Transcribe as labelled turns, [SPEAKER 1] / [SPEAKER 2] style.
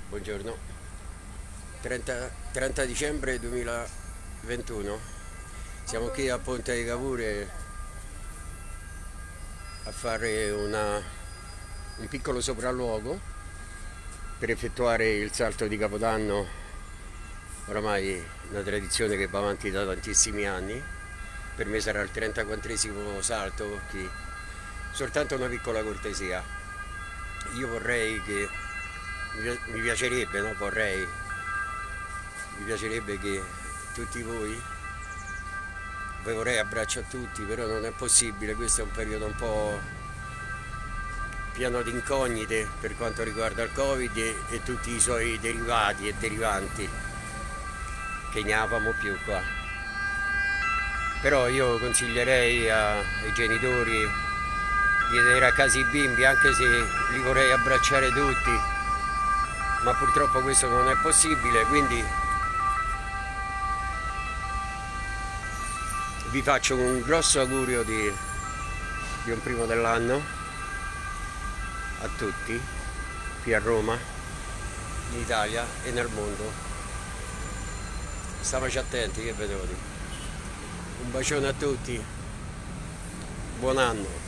[SPEAKER 1] Buongiorno, 30 dicembre 2021, siamo qui a Ponte di Cavour a fare un piccolo sopralluogo per effettuare il salto di Capodanno, oramai una tradizione che va avanti da tantissimi anni. Per me sarà il 34esimo salto. Soltanto una piccola cortesia: io vorrei che mi piacerebbe, no? Mi piacerebbe che tutti voi, vi vorrei abbraccio a tutti, però non è possibile. Questo è un periodo un po' pieno di incognite per quanto riguarda il Covid e tutti i suoi derivati e derivanti, che ne avamo più qua. Però io consiglierei ai genitori di tenere a casa i bimbi, anche se li vorrei abbracciare tutti, ma purtroppo questo non è possibile, quindi vi faccio un grosso augurio di un primo dell'anno a tutti, qui a Roma, in Italia e nel mondo. Stiamoci attenti, che vedo. Un bacione a tutti, buon anno.